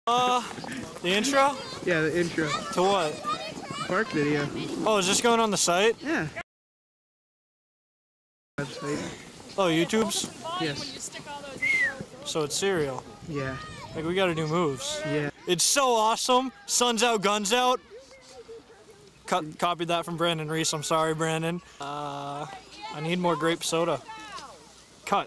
The intro? Yeah, the intro. To what? Park video. Oh, is this going on the site? Yeah. Website. Oh, YouTube's? Yes. So it's serial. Yeah. Like, we gotta do moves. Yeah. It's so awesome. Sun's out, guns out. Copied that from Brandon Reese. I'm sorry, Brandon. I need more grape soda. Cut.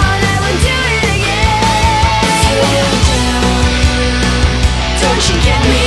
Don't you get me?